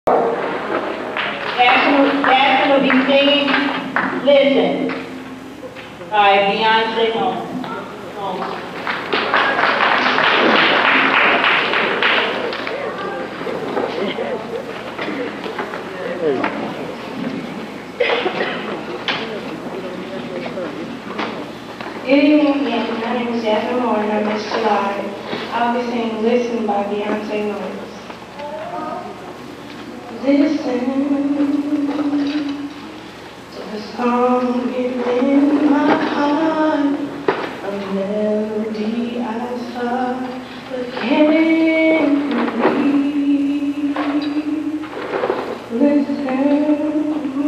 Jackson will be singing Listen by Beyonce Knowles. Good evening again. My name is Jasmine Moore and I'm Miss July. I'll be singing Listen by Beyonce Knowles. Listen to the song within my heart, a melody I sought but can't believe. Listen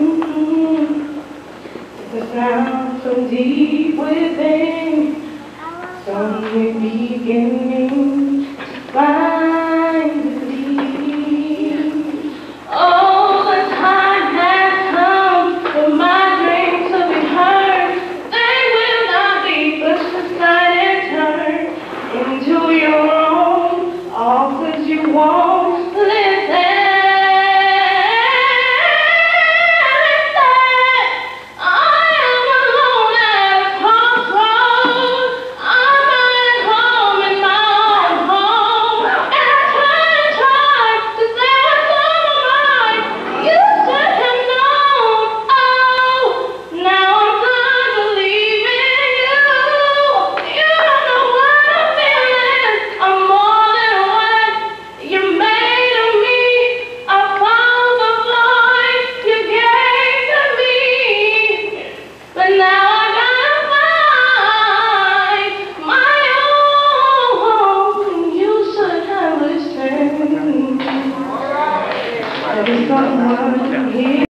to the sound from deep within, somewhere beginning to find relief. Oh, the time has come for my dreams to be heard. They will not be pushed aside and turned into your own, all 'cause you won't listen. Someone here.